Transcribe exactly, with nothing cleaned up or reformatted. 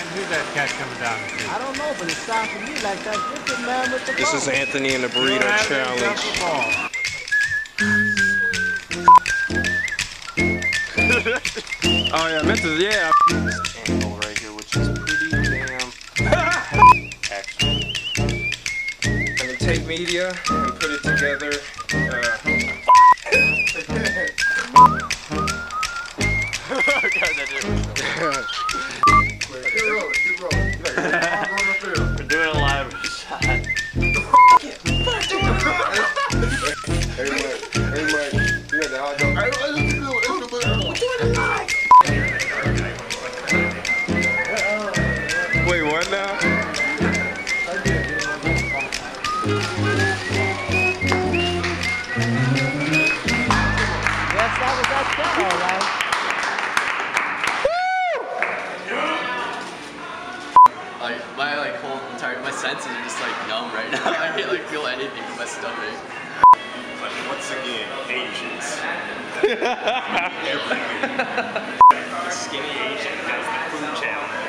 Who's that cat coming down the street? I don't know, but it sounds to me like that wicked man with the This ball. is Anthony and the Burrito Challenge. Oh yeah, I meant to, yeah. This angle right here, which is pretty damn excellent. I'm gonna take media and put it together. Uh, We're doing a live shot. Hey Mike, hey Mike, you got the hot dog. Wait, what now? Yes, that was that shot, all right. Like my like whole entire my senses are just like numb right now. I can't like feel anything in my stomach. But once again, Asians. The skinny Asian has the food challenge.